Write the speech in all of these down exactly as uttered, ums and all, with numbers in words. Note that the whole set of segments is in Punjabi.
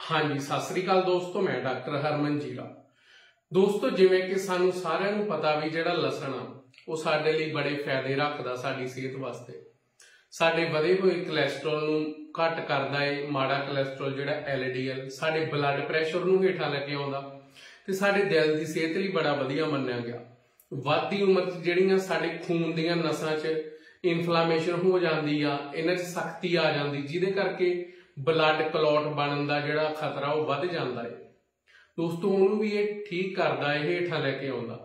हाँ जी, सत श्री अकाल दोस्तों, मैं डॉक्टर हरमन जीरा। दोस्तों, जिवें कि सानू सारिआं नूं पता भी जिहड़ा लसण आ वो साडे लई बड़े फायदे रखदा साडी सेहत वास्ते। साडे वधे होए कोलैसट्रोल नूं घट करदा है। माड़ा कोलैसट्रोल जिहड़ा एल डी एल साडे ब्लड प्रैशर नूं हेठां लैके आउंदा ते साडे दिल दी सेहत लई बड़ा वधिया मन्निआ गया। वधदी उमर च जिहड़ियां साडे खून दीआं नसां च इन्फ्लामेशन हो जांदी आ, इन्हां च सख्ती आ जांदी, जिहदे करके ब्लड क्लॉट बनन दा जिहड़ा खतरा वो वध जांदा है। दोस्तों, उहनूं भी ये ठीक करदा है, हेठां लैके आउंदा।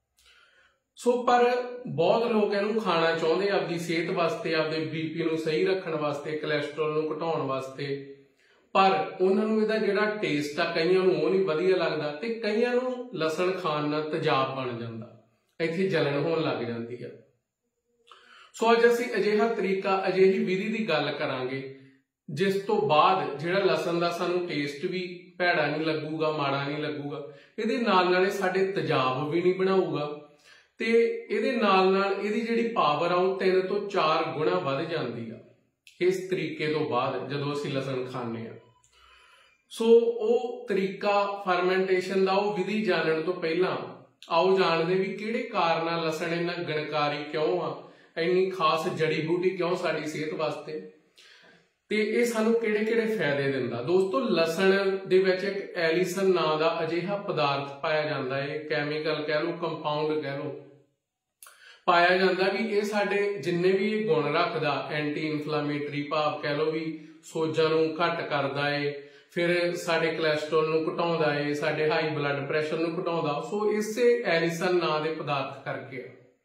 सो पर बहुत लोग इहनूं खाना चाहुंदे आपदी सेहत वास्ते, आपदे बीपी नूं सही रखण वास्ते, कोलैसट्रोल नूं घटाउण वास्ते, पर उन्हां नूं इहदा जिहड़ा टेस्ट आ कईयां नूं वो नहीं वधिया लगदा ते कईयां नूं लसण खाण नाल तेजाब बन जांदा, इत्थे जलन होण लग जांदी आ। सो अज असीं अजिहा तरीका अजिही विधि दी गल करांगे जिस तो बाद जिहड़ा लसन दा सानू टेस्ट भी भैड़ा नहीं लगूगा, माड़ा नहीं लगूगा, इहदे नाल नाल साडे तेजाब भी नहीं बनाऊगा ते इहदे नाल नाल इहदी जिहड़ी पावर आ वो तीन तो चार गुणा वध जांदी आ इस तरीके तो बाद जदों असीं लसन खाने आ। सो ਉਹ तरीका फरमेंटेशन ਦਾ ਉਹ विधि जानने तो पहला आओ जानते भी किहड़े कारणा लसण इन्ना गणकारी क्यों आ, इन्नी खास जड़ी बूटी क्यों साडी सेहत वास्ते ते ये सानू किहड़े किहड़े फायदे दिंदा। दोस्तों, लसण दे विच एक एलिसन नां दा अजिहा पदार्थ पाया जांदा है, कैमिकल कह लो, कंपाउंड कह लो, पाया जांदा भी ये साडे जिन्ने भी ये गुण रखदा, एंटी इन्फ्लामेटरी भाव कह लो भी सोजां नूं घट करदा है, फिर साडे कोलैसट्रोल नूं घटाउंदा है, साडे हाई ब्लड प्रैशर नूं घटाउंदा। सो इसे एलिसन नां दे पदार्थ करके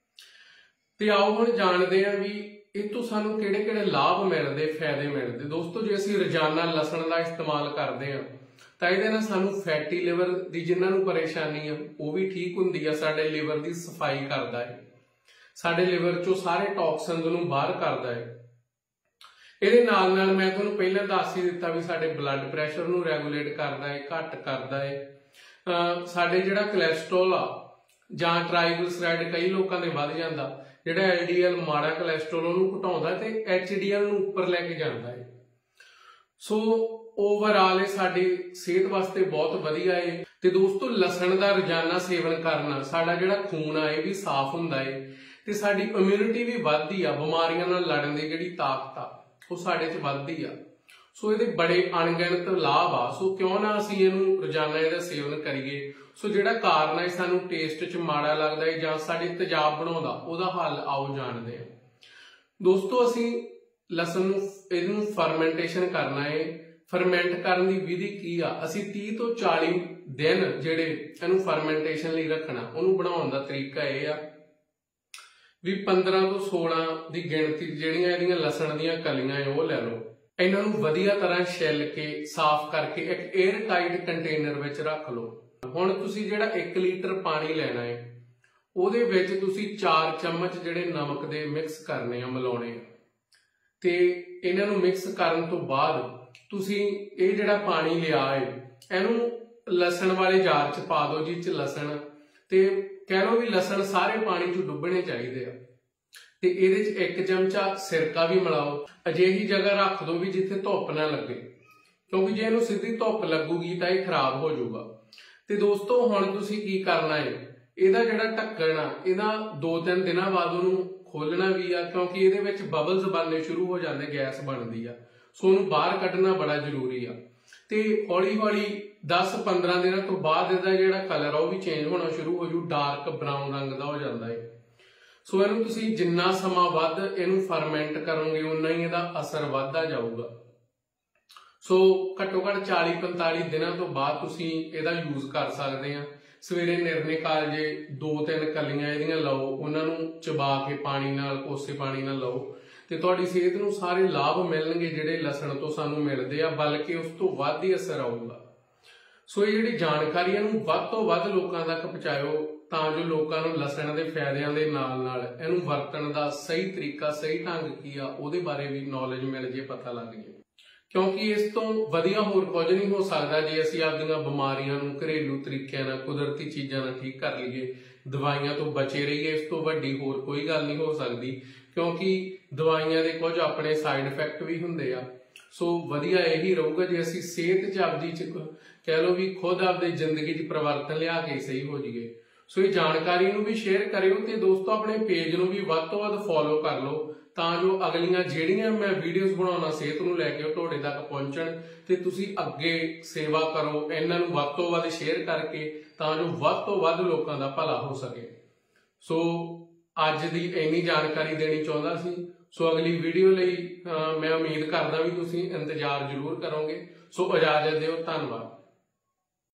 ते आओ हुण जाणदे आ भी ਇਹ ਤੋਂ ਸਾਨੂੰ ਕਿਹੜੇ ਕਿਹੜੇ ਲਾਭ ਮਿਲਦੇ, ਫਾਇਦੇ ਮਿਲਦੇ। ਦੋਸਤੋ, ਜੇ ਅਸੀਂ ਰੋਜ਼ਾਨਾ ਲਸਣ ਦਾ ਇਸਤੇਮਾਲ ਕਰਦੇ ਆ ਤਾਂ ਇਹਦੇ ਨਾਲ ਸਾਨੂੰ ਫੈਟੀ ਲਿਵਰ ਦੀ ਜਿਨ੍ਹਾਂ ਨੂੰ ਪਰੇਸ਼ਾਨੀ ਆ ਉਹ ਵੀ ਠੀਕ ਹੁੰਦੀ ਆ, ਸਾਡੇ ਲਿਵਰ ਦੀ ਸਫਾਈ ਕਰਦਾ ਹੈ, ਸਾਡੇ ਲਿਵਰ ਚੋਂ ਸਾਰੇ ਟੌਕਸਿਨਸ ਨੂੰ ਬਾਹਰ ਕਰਦਾ ਹੈ। ਇਹਦੇ ਨਾਲ ਨਾਲ ਮੈਂ ਤੁਹਾਨੂੰ ਪਹਿਲਾਂ ਦੱਸ ਹੀ ਦਿੱਤਾ ਵੀ ਸਾਡੇ ਬਲੱਡ ਪ੍ਰੈਸ਼ਰ ਨੂੰ ਰੈਗੂਲੇਟ ਕਰਦਾ ਹੈ, ਘੱਟ ਕਰਦਾ ਹੈ। ਸਾਡੇ ਜਿਹੜਾ ਕੋਲੈਸਟਰੋਲ ਆ ਜਾਂ ਟ੍ਰਾਈਗਲਿਸਰਾਈਡ ਕਈ ਲੋਕਾਂ ਦੇ ਵੱਧ ਜਾਂਦਾ, ਜਿਹੜਾ एल डी एल माड़ा कोलैसट्रोल ਉਹਨੂੰ ਘਟਾਉਂਦਾ ਤੇ एच डी एल ਨੂੰ ਉੱਪਰ ਲੈ ਕੇ ਜਾਂਦਾ ਹੈ। ਸੋ ਓਵਰਆਲ ਇਹ ਸਾਡੀ ਸਿਹਤ ਵਾਸਤੇ ਬਹੁਤ ਵਧੀਆ ਹੈ। ਤੇ ਦੋਸਤੋ, ਲਸਣ ਦਾ ਰੋਜ਼ਾਨਾ ਸੇਵਨ ਕਰਨਾ ਸਾਡਾ ਜਿਹੜਾ ਖੂਨ ਆ ਇਹ ਵੀ ਸਾਫ਼ ਹੁੰਦਾ ਹੈ ਤੇ ਸਾਡੀ ਇਮਿਊਨਿਟੀ ਵੀ ਵੱਧਦੀ ਆ, ਬਿਮਾਰੀਆਂ ਨਾਲ ਲੜਨ ਦੀ ਜਿਹੜੀ ਤਾਕਤ ਆ ਉਹ ਸਾਡੇ 'ਚ ਵੱਧਦੀ ਆ। ਸੋ ਇਹਦੇ ਬੜੇ ਅਣਗਿਣਤ ਲਾਭ ਆ। ਸੋ ਕਿਉਂ ਨਾ ਅਸੀਂ ਇਹਨੂੰ ਰੋਜ਼ਾਨਾ ਇਹਦਾ ਸੇਵਨ ਕਰੀਏ। ਸੋ ਜਿਹੜਾ ਕਾਰਨ ਹੈ ਸਾਨੂੰ ਟੇਸਟ 'ਚ ਮਾੜਾ ਲੱਗਦਾ ਹੈ ਜਾਂ ਸਾਡੇ ਤੇਜ਼ਾਬ ਬਣਾਉਂਦਾ, ਉਹਦਾ ਹੱਲ ਆਓ ਜਾਣਦੇ ਹਾਂ। ਦੋਸਤੋ, ਅਸੀਂ ਲਸਣ ਨੂੰ ਇਹਨੂੰ ਫਰਮੈਂਟੇਸ਼ਨ ਕਰਨਾ ਹੈ। ਫਰਮੈਂਟ ਕਰਨ ਦੀ ਵਿਧੀ ਕੀ ਆ? ਅਸੀਂ ਤੀਹ ਤੋਂ ਚਾਲੀ ਦਿਨ ਜਿਹੜੇ ਇਹਨੂੰ ਫਰਮੈਂਟੇਸ਼ਨ ਲਈ ਰੱਖਣਾ। ਉਹਨੂੰ ਬਣਾਉਣ ਦਾ ਤਰੀਕਾ ਇਹ ਆ ਵੀ ਪੰਦਰਾਂ ਤੋਂ ਸੋਲਾਂ ਦੀ ਗਿਣਤੀ ਜਿਹੜੀਆਂ ਇਹਦੀਆਂ ਲਸਣ ਦੀਆਂ ਕਲੀਆਂ ਉਹ ਲੈ ਲਓ। ਇਹਨਾਂ ਨੂੰ ਵਧੀਆ ਤਰ੍ਹਾਂ ਛਿੱਲ ਕੇ ਸਾਫ਼ ਕਰਕੇ ਇੱਕ 에ਅਰ ਟਾਈਟ ਕੰਟੇਨਰ ਵਿੱਚ ਰੱਖ ਲਓ। ਹੁਣ ਤੁਸੀਂ ਜਿਹੜਾ ਇੱਕ ਲੀਟਰ ਪਾਣੀ ਲੈਣਾ ਹੈ ਉਹਦੇ ਵਿੱਚ ਤੁਸੀਂ ਚਾਰ ਚਮਚ ਜਿਹੜੇ ਨਮਕ ਦੇ ਮਿਕਸ ਕਰਨੇ ਆ, ਮਿਲਾਉਣੇ ਆ ਤੇ ਇਹਨਾਂ ਨੂੰ ਮਿਕਸ ਕਰਨ ਤੋਂ ਬਾਅਦ ਤੁਸੀਂ ਇਹ ਜਿਹੜਾ ਪਾਣੀ ਲਿਆ ਹੈ ਇਹਨੂੰ ਲਸਣ ਵਾਲੇ ਜਾਰ 'ਚ ਪਾ ਦਿਓ ਜਿਸ 'ਚ ਲਸਣ ਤੇ ਕਹਿ ਲਓ ਵੀ ਲਸਣ ਸਾਰੇ ਪਾਣੀ 'ਚ ਡੁੱਬਣੇ ਚਾਹੀਦੇ ਆ ਤੇ ਇਹਦੇ 'ਚ ਇੱਕ ਚਮਚਾ ਸਿਰਕਾ ਵੀ ਮਿਲਾਓ। ਅਜਿਹੀ ਜਗ੍ਹਾ ਰੱਖ ਦਿਓ ਵੀ ਜਿੱਥੇ ਧੁੱਪ ਨਾ ਲੱਗੇ, ਕਿਉਂਕਿ ਜੇ ਇਹਨੂੰ ਸਿੱਧੀ ਧੁੱਪ ਲੱਗੂਗੀ ਤਾਂ ਇਹ ਖਰਾਬ ਹੋ ਜਾਊਗਾ। ਤੇ ਦੋਸਤੋ, ਹੁਣ ਤੁਸੀਂ ਕੀ ਕਰਨਾ ਹੈ, ਇਹਦਾ ਜਿਹੜਾ ਢੱਕਣ ਆ ਇਹਦਾ ਦੋ ਤਿੰਨ ਦਿਨਾਂ ਬਾਅਦ ਉਹਨੂੰ ਖੋਲਣਾ ਵੀ ਆ, ਕਿਉਂਕਿ ਇਹਦੇ ਵਿੱਚ ਬਬਲਸ ਬਣਨੇ ਸ਼ੁਰੂ ਹੋ ਜਾਂਦੇ, ਗੈਸ ਬਣਦੀ ਆ। ਸੋ ਉਹਨੂੰ ਬਾਹਰ ਕੱਢਣਾ ਬੜਾ ਜ਼ਰੂਰੀ ਆ ਤੇ ਹੌਲੀ ਹੌਲੀ ਦਸ ਪੰਦਰਾਂ ਦਿਨਾਂ ਤੋਂ ਬਾਅਦ ਇਹਦਾ ਜਿਹੜਾ ਕਲਰ ਆ ਉਹ ਵੀ ਚੇਂਜ ਹੋਣਾ ਸ਼ੁਰੂ ਹੋ ਜੂ, ਡਾਰਕ ਬਰਾਊਨ ਰੰਗ ਦਾ ਹੋ ਜਾਂਦਾ ਹੈ। ਸੋ ਇਹਨੂੰ ਤੁਸੀਂ ਜਿੰਨਾ ਸਮਾਂ ਵੱਧ ਇਹਨੂੰ ਫਰਮੈਂਟ ਕਰੋਗੇ ਉਨਾ ਹੀ ਇਹਦਾ ਅਸਰ ਵੱਧਦਾ ਜਾਊਗਾ। ਸੋ ਘੱਟੋ ਘੱਟ ਚਾਲੀ ਪੰਤਾਲੀ ਦਿਨਾਂ ਤੋਂ ਬਾਅਦ ਤੁਸੀਂ ਇਹਦਾ ਯੂਜ਼ ਕਰ ਸਕਦੇ ਆ। ਸਵੇਰੇ ਨਿਰਣੇ ਕਾਲਜੇ ਦੋ ਤਿੰਨ ਕਲੀਆਂ ਇਹਦੀਆਂ ਲਓ, ਉਹਨਾਂ ਨੂੰ ਚਬਾ ਕੇ ਪਾਣੀ ਨਾਲ, ਕੋਸੇ ਪਾਣੀ ਨਾਲ ਲਓ ਤੇ ਤੁਹਾਡੀ ਸਿਹਤ ਨੂੰ ਸਾਰੇ ਲਾਭ ਮਿਲਣਗੇ ਜਿਹੜੇ ਲਸਣ ਤੋਂ ਸਾਨੂੰ ਮਿਲਦੇ ਆ, ਬਲਕਿ ਉਸ ਤੋਂ ਵੱਧ ਹੀ ਅਸਰ ਆਊਗਾ। ਸੋ ਇਹ ਜਿਹੜੀ ਜਾਣਕਾਰੀ ਇਹਨੂੰ ਵੱਧ ਤੋਂ ਵੱਧ ਲੋਕਾਂ ਤੱਕ ਪਹੁੰਚਾਇਓ ਤਾਂ ਜੋ ਲੋਕਾਂ ਨੂੰ ਲਸਣ ਦੇ ਫਾਇਦਿਆਂ ਦੇ ਨਾਲ ਨਾਲ ਇਹਨੂੰ ਵਰਤਣ ਦਾ ਸਹੀ ਤਰੀਕਾ, ਸਹੀ ਢੰਗ ਕੀ ਆ ਉਹਦੇ ਬਾਰੇ ਵੀ ਨੌਲੇਜ ਮਿਲ ਜੇ, ਪਤਾ ਲੱਗ ਜੇ। ਕਿਉਂਕਿ ਇਸ ਤੋਂ ਵਧੀਆ ਹੋਰ ਕੁਝ ਨਹੀਂ ਹੋ ਸਕਦਾ ਜੇ ਅਸੀਂ ਆਪਣੀਆਂ ਬਿਮਾਰੀਆਂ ਨੂੰ ਘਰੇਲੂ ਤਰੀਕਿਆਂ ਨਾਲ, ਕੁਦਰਤੀ ਚੀਜ਼ਾਂ ਨਾਲ ਠੀਕ ਕਰ ਲਈਏ, ਦਵਾਈਆਂ ਤੋਂ ਬਚੇ ਰਹੀਏ। ਇਸ ਤੋਂ ਵੱਡੀ ਹੋਰ ਕੋਈ ਗੱਲ ਨਹੀਂ ਹੋ ਸਕਦੀ, ਕਿਉਂਕਿ ਦਵਾਈਆਂ ਦੇ ਕੁਝ ਆਪਣੇ ਸਾਈਡ ਇਫੈਕਟ ਵੀ ਹੁੰਦੇ ਆ। सो वधिया यही रहूगा जे असीं सेहत च आपदी च कह लो भी खुद आपदी जिंदगी च परिवर्तन लिया के सही हो जाइए। सो ये जानकारी नूं भी शेयर करियो ते दोस्तों अपने पेज नूं भी वध तों वध फॉलो कर लो ਤਾਂ ਜੋ ਅਗਲੀਆਂ ਜਿਹੜੀਆਂ ਮੈਂ ਵੀਡੀਓਜ਼ ਬਣਾਉਣਾ ਸਿਹਤ ਨੂੰ ਲੈ ਕੇ ਉਹ ਤੁਹਾਡੇ ਤੱਕ ਪਹੁੰਚਣ ਤੇ ਤੁਸੀਂ ਅੱਗੇ ਸੇਵਾ ਕਰੋ ਇਹਨਾਂ ਨੂੰ ਵੱਧ ਤੋਂ ਵੱਧ ਸ਼ੇਅਰ ਕਰਕੇ ਤਾਂ ਜੋ ਵੱਧ ਤੋਂ ਵੱਧ ਲੋਕਾਂ ਦਾ ਭਲਾ ਹੋ ਸਕੇ। ਸੋ ਅੱਜ ਦੀ ਇੰਨੀ ਜਾਣਕਾਰੀ ਦੇਣੀ ਚਾਹੁੰਦਾ ਸੀ। ਸੋ ਅਗਲੀ ਵੀਡੀਓ ਲਈ ਮੈਂ ਉਮੀਦ ਕਰਦਾ ਵੀ ਤੁਸੀਂ ਇੰਤਜ਼ਾਰ ਜ਼ਰੂਰ ਕਰੋਗੇ। ਸੋ ਇਜਾਜ਼ਤ ਦਿਓ, ਧੰਨਵਾਦ।